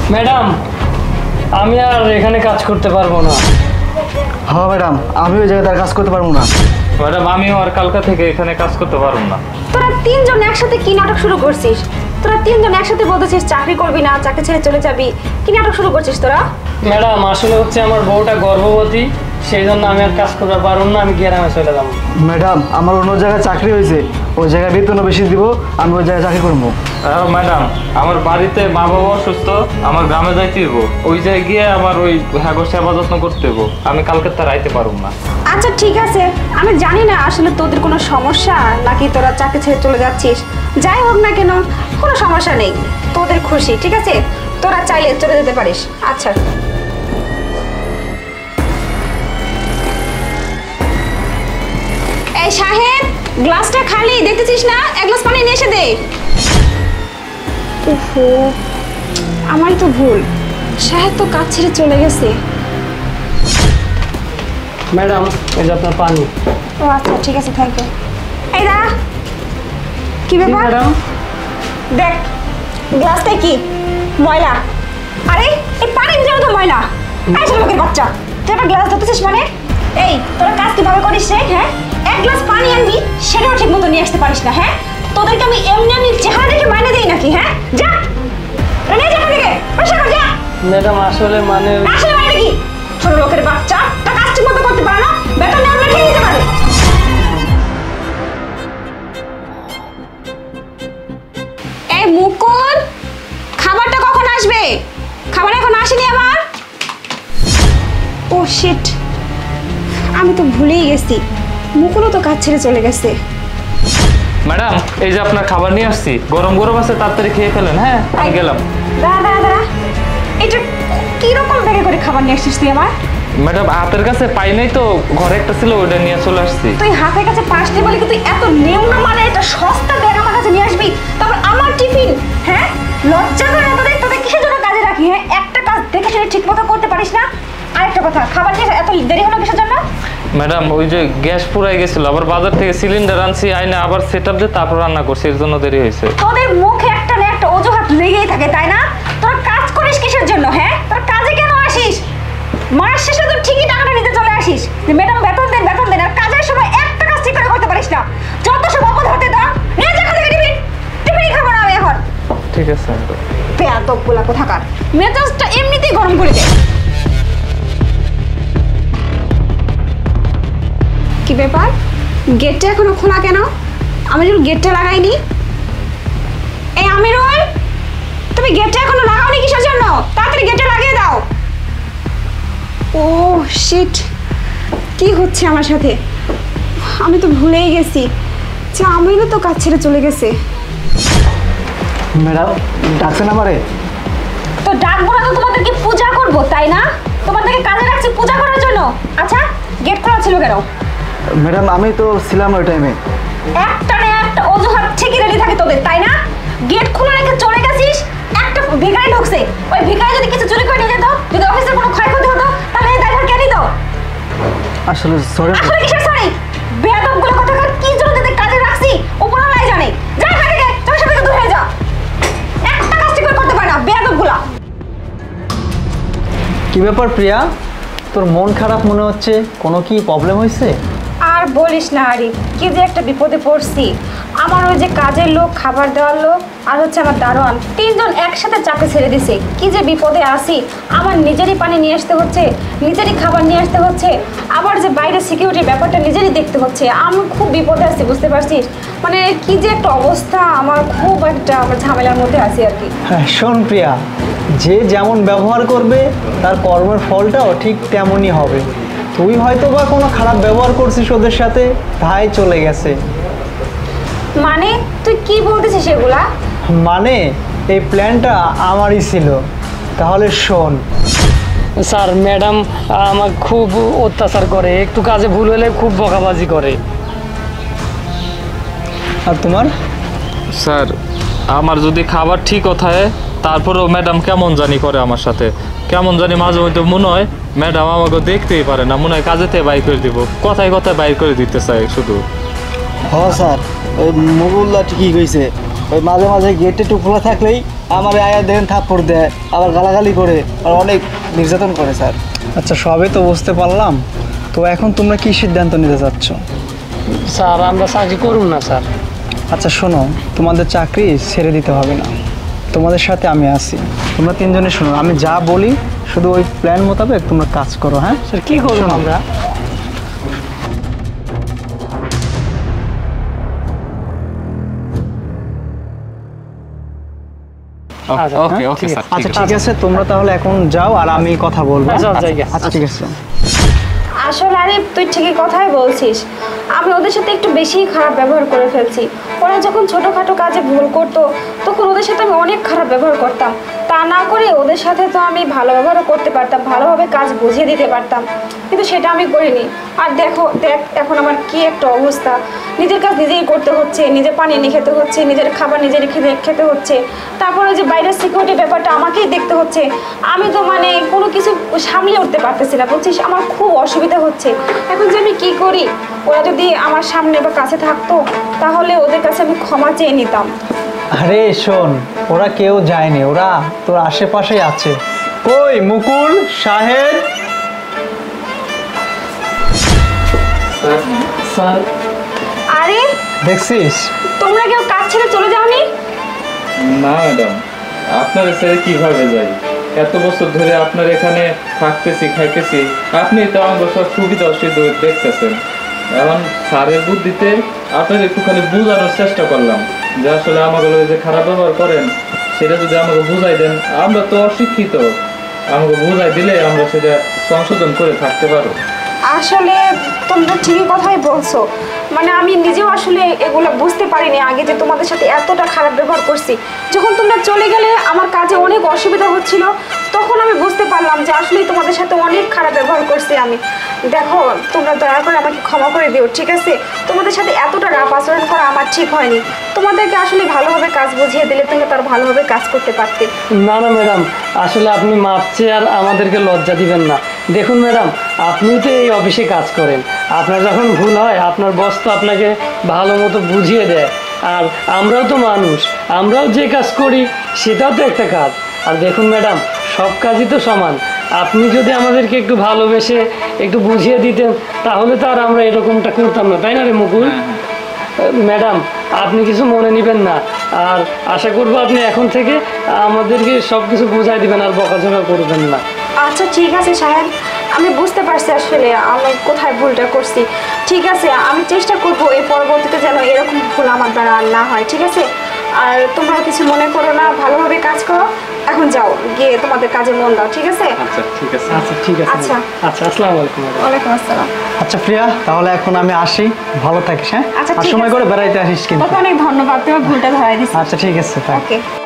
Madam আমি আর এখানে কাজ করতে পারবো না। হ্যাঁ ম্যাডাম, আমি ওই জায়গায় কাজ করতে পারবো না। ম্যাডাম আমিও আর কালকা থেকে এখানে কাজ করতে পারবো না। তোরা তিনজন একসাথে কি নাটক শুরু করছিস? তোরা তিনজন একসাথে বলতেছিস চাকরি করবি না, চাকরি ছেড়ে চলে যাবি, কি নাটক শুরু করছিস তোরা? ম্যাডাম আসলে হচ্ছে আমার বউটা গর্ভবতী, সেই জন্য আমি আর কাজ করতে পারবো না, আমি গ্রামে চলে যাবো। ম্যাডাম আমার অন্য জায়গায় চাকরি হয়েছে, ওই জায়গায় বেতনও বেশি দিব, আমি ওই জায়গায় চাকরি করবো। ম্যাডাম আমার বাড়িতে মা বাবা অসুস্থ, আমার গ্রামে যাইতে হইব, ওই জায়গায় গিয়ে আমার ওই সেবা যত্ন করতে হইব, আমি কালকে তার আইতে পারবো না। আচ্ছা ঠিক আছে, আমি জানি না আসলে তোদের কোনো সমস্যা নাকি তোরা চাকরি ছেড়ে চলে যাচ্ছিস। যাই হোক না কেন কোনো সমস্যা নেই, তোদের খুশি, ঠিক আছে? তোরা চাইলে চলে যেতে পারিস। আচ্ছা এই সাহেব, গ্লাসটা খালি দেখতেছিস না? এক গ্লাস পানি নিয়ে এসে দে। ওহো, আমারই তো ভুল, সাহেব তো কাজ ছেড়ে চলে গেছে। ম্যাডাম এই যে আপনার পানি। ও আচ্ছা ঠিক আছে, থ্যাংক ইউ। এই দাঁড়া, কি ব্যাপার? ম্যাডাম দেখ গ্লাসটা কি ময়লা। আরে এই পানির ভিতরে তো ময়লা। এই ছোট লোকের বাচ্চা, তুই একটা গ্লাস ধরতেছিস মানে? এই তোরা কাজ কিভাবে করিস রে? হ্যাঁ, এক গ্লাস পানি আনবি সেটাও ঠিক মতো নিয়ে আসতে পারিস না। হ্যাঁ, তোদেরকে আমি এমনি চেহারা দেখে মাইনে দিই নাকি? হ্যাঁ যা নিয়ে যা থেকে, পয়সা কর যা। ম্যাডাম আসলে মানে কি ছোট লোকের বাচ্চা, তা কাজ ঠিক মতো করতে পারে না, বেতন না আমরা খেয়ে নিতে পারে। এই মুকুল, খাবারটা কখন আসবে? খাবার এখন আসেনি আমার। ও শিট, আমি তো ভুলেই গেছি, মুকুলও তো কাজ ছেড়ে চলে গেছে। ম্যাডাম এই যে আপনার খাবার নিয়ে আসছি, গরম গরম আছে, তাড়াতাড়ি খেয়ে ফেলেন। হ্যাঁ আমি গেলাম। দাঁড়া, এটা কিরকম ব্যাগে করে খাবার নিয়ে আসছিস তুই আমার? ম্যাডাম হাতের কাছে পাই নাই তো, ঘরে একটা ছিল ওটা নিয়ে চলে আসছি। তুই হাতের কাছে পাসনি বলে কি তুই এত নিম্ন মানে এটা সস্তা ব্যাগ আমার কাছে নিয়ে আসবি? তারপর আমার টিফিন। হ্যাঁ লজ্জা করে না তোদের? তোদের কিসের জন্য কাজে রাখি? হ্যাঁ একটা কাজ দেখে শুনে ঠিক মতো করতে পারিস না। আরেকটা কথা, খাবার নিয়ে এত দেরি হলো কিসের জন্য? ম্যাডাম ওই যে গ্যাস পুরাই গেছিল, আবার বাজার থেকে সিলিন্ডার আনছি, আইনা আবার সেটআপ দিয়ে তারপর রান্না করছি, এর জন্য দেরি হয়েছে। তোদের মুখে একটা না একটা অজুহাত লেগেই থাকে, তাই না? তোরা কাজ করিস কিসের জন্য? হ্যাঁ তোরা কাজে কেন আসিস? মাস শেষে তো ঠিকই টাকাটা নিতে চলে আসিস, ম্যাডাম বেতন দেন, আর কাজের সময় একটা কাজ ঠিক করে করতে পারিস না। যত সব অপদ হতে দাও, নিয়ে যা খালি টিফিনই খাবো না আমি এখন। ঠিক আছে বেয়াদব বলা কোথাকার, মেজাজটা এমনিতেই গরম করে দেয়। কি ব্যাপার, গেটটা এখনো খোলা কেন? আমি যখন গেটটা লাগাইনি। এই আমিরুল, তুমি গেটটা এখনো লাগাওনি কিসের জন্য? তাড়াতাড়ি গেটটা লাগিয়ে দাও। ও শিট, কি হচ্ছে আমার সাথে? আমি তো ভুলেই গেছি যে আমিরও তো কাজ ছেড়ে চলে গেছে। ম্যাডাম ডাকছেন আমারে? তো ডাকবো না তো তোমাদেরকে পূজা করবো, তাই না? তোমাদেরকে কাজে রাখছি পূজা করার জন্য। আচ্ছা গেট খোলা ছিল কেন? ম্যাডাম আমি তো ছিলাম ওই টাইমে। একটা না একটা অজুহাত ঠিকই রেডি থাকে তোদের, তাই না? গেট খোলা রেখে চলে গেছিস, একটা ভিখারি ঢুকছে, ওই ভিখারি যদি কিছু চুরি করে নিয়ে যেত, যদি অফিসের কোনো ক্ষয়ক্ষতি হতো, তাহলে এই দায়ভার কে নিত? আসলে সরি। আসলে কিসের সরি? বেয়াদবগুলো কথাকার, কি জন্য তোদের কাজে রাখছি উপরওয়ালাই জানে। যা এখান থেকে, তোর সাথে দূর হয়ে যা। একটা কাজ ঠিক করে করতে পারে না বেয়াদবগুলা। কি ব্যাপার প্রিয়া, তোর মন খারাপ মনে হচ্ছে, কোনো কি প্রবলেম হয়েছে? আর বলিস না আরিফ, কি যে একটা বিপদে পড়ছি। আমার ওই যে কাজের লোক, খাবার দেওয়ার লোক, আর হচ্ছে আমার দারোয়ান, তিনজন একসাথে চাকরি ছেড়ে দিছে। কি যে বিপদে আসি, আমার নিজেরই পানি নিয়ে আসতে হচ্ছে, নিজেরই খাবার নিয়ে আসতে হচ্ছে, আবার যে বাইরে সিকিউরিটির ব্যাপারটা নিজেরই দেখতে হচ্ছে। আমি খুব বিপদে আছি, বুঝতে পারছিস? মানে কি যে একটা অবস্থা, আমার খুব একটা আমার ঝামেলার মধ্যে আছি আর কি। হ্যাঁ শোন প্রিয়া, যে যেমন ব্যবহার করবে তার কর্মের ফলটাও ঠিক তেমনই হবে। তুই হয়তো বা কোনো খারাপ ব্যবহার করছিস ওদের সাথে, তাই চলে গেছে। মানে তুই কি বলতেছিস এগুলা? মানে এই প্ল্যানটা আমারই ছিল। তাহলে শোন স্যার, ম্যাডাম আমার খুব অত্যাচার করে, একটু কাজে ভুল হলে খুব বকাবাজি করে। আর তোমার? স্যার আমার যদি খাবার ঠিক কথায়, তারপরেও ম্যাডাম কেমন জানি করে আমার সাথে, কেমন জানি মাঝে মধ্যে মনে হয় ম্যাডাম আমাকে দেখতেই পারে না, মনে হয় কাজেতে বাইর করে দিব, কথায় কথায় বাইর করে দিতে চাই শুধু। হ্যাঁ স্যার, ওই মুকুল্লা ঠিকই কইছে, ওই মাঝে মাঝে গেটে একটু খোলা থাকলেই আমার আয়া দেখেন থাপ্পড় দেয়, আবার গালাগালি করে, আর অনেক নির্যাতন করে স্যার। আচ্ছা সবই তো বুঝতে পারলাম, তো এখন তোমরা কি সিদ্ধান্ত নিতে চাচ্ছ? স্যার আমরা চাকরি করুন না স্যার। আচ্ছা শোনো, তোমাদের চাকরি ছেড়ে দিতে হবে না, তোমাদের সাথে আমি আছি। তোমরা তিনজনে শোনো, আমি যা বলি শুধু ওই প্ল্যান মোতাবেক তোমরা কাজ করো। হ্যাঁ স্যার কি করবো আমরা? ওকে ওকে স্যার, আচ্ছা ঠিক আছে, তোমরা তাহলে এখন যাও আর আমি কথা বলবো। আচ্ছা, জায়গা। আচ্ছা ঠিক আছে। আসলে আরিফ তুই ঠিকই কথাই বলছিস, আমি ওদের সাথে একটু বেশিই খারাপ ব্যবহার করে ফেলছি। ওরা যখন ছোটোখাটো কাজে ভুল করতো তখন ওদের সাথে আমি অনেক খারাপ ব্যবহার করতাম। তা না করে ওদের সাথে তো আমি ভালো ব্যবহারও করতে পারতাম, ভালোভাবে কাজ বুঝিয়ে দিতে পারতাম, কিন্তু সেটা আমি করিনি। আর দেখ এখন আমার কি একটা অবস্থা, নিজের কাজ নিজেই করতে হচ্ছে, নিজে পানি এনে খেতে হচ্ছে, নিজের খাবার নিজের খেতে হচ্ছে, তারপরে যে বাইরের সিকিউরিটি ব্যাপারটা আমাকেই দেখতে হচ্ছে। আমি তো মানে কোনো কিছু সামলে উঠতে পারতেছি না, বুঝছিস, আমার খুব অসুবিধা হচ্ছে। এখন যে আমি কি করি, ওরা যদি আমার সামনে বা কাছে থাকতো তাহলে ওদের কাছে আমি ক্ষমা চেয়ে নিতাম। আরে শোন, ওরা কেউ যায়নি, ওরা তোর আশেপাশেই আছে। কই মুকুল, শাহেদ? স্যার আরে দেখছিস? তোমরা কেউ কাজ ছেড়ে চলে যাওনি? না ম্যাডাম, আপনার ছেড়ে কিভাবে যাই? এত বছর ধরে আপনার এখানে থাকতেছি খাইতেছি, আপনি তো আমার সব সুবিধা অসুবিধা দেখতেছেন। এখন স্যারের বুদ্ধিতে আপনার একটুখানি বোঝানোর চেষ্টা করলাম যে আসলে আমাকে যে খারাপ ব্যবহার করেন সেটা যদি আমাকে বুঝাই দেন, আমরা তো অশিক্ষিত, আমাকে বুঝাই দিলে আমরা সেটা সংশোধন করে থাকতে পারবো। আসলে তোমরা ঠিকই কথাই বলছো, মানে আমি নিজেও আসলে এগুলো বুঝতে পারিনি আগে যে তোমাদের সাথে এতটা খারাপ ব্যবহার করছি। যখন তোমরা চলে গেলে আমার কাজে অনেক অসুবিধা হচ্ছিল, তখন আমি বুঝতে পারলাম যে আসলে তোমাদের সাথে অনেক খারাপ ব্যবহার করছি আমি। দেখো তোমরা দয়া করে আমাকে ক্ষমা করে দিও, ঠিক আছে? তোমাদের সাথে এতটা রাপ আচরণ করা আমার ঠিক হয়নি। তোমাদেরকে আসলে ভালোভাবে কাজ বুঝিয়ে দিলে তোমরা তার ভালোভাবে কাজ করতে পারতে। না না ম্যাডাম, আসলে আপনি মাপ চেয়ে আর আমাদেরকে লজ্জা দিবেন না। দেখুন ম্যাডাম, আপনিও তো এই অফিসে কাজ করেন, আপনার যখন ভুল হয় আপনার বস তো আপনাকে ভালো মতো বুঝিয়ে দেয়। আর আমরাও তো মানুষ, আমরাও যে কাজ করি সেটাও তো একটা কাজ। আর দেখুন ম্যাডাম, সব কাজই তো সমান। আপনি যদি আমাদেরকে একটু ভালোবেসে একটু বুঝিয়ে দিতেন তাহলে তো আর আমরা এরকমটা করতাম না, তাই না রে মুকুল? ম্যাডাম আপনি কিছু মনে নেবেন না, আর আশা করবো আপনি এখন থেকে আমাদেরকে সব কিছু বুঝাই দিবেন আর বকাঝকা করবেন না। আচ্ছা ঠিক আছে সাহেব, আমি বুঝতে পারছি আসলে আমি কোথায় ভুলটা করছি। ঠিক আছে, আমি চেষ্টা করব এই পরবর্তীতে যেন এরকম ভুল আমার দ্বারা আর না হয়, ঠিক আছে? আর তোমরা কিছু মনে করো না, ভালোভাবে কাজ করো। এখন যাও, গিয়ে তোমাদের কাজে মন দাও, ঠিক আছে? আচ্ছা ঠিক আছে। আচ্ছা ঠিক আছে। আচ্ছা। আচ্ছা আসসালামু আলাইকুম ম্যাডাম। ওয়ালাইকুম আসসালাম। আচ্ছা প্রিয়া, তাহলে এখন আমি আসি, ভালো থাকিস। হ্যাঁ আচ্ছা, আর ঠিক সময় আছে। করে বেড়াইতে আসিস কিন্তু। তোকে অনেক ধন্যবাদ, তোমার ভুলটা ধরাই দিচ্ছি। আচ্ছা ঠিক আছে, থাক। ওকে।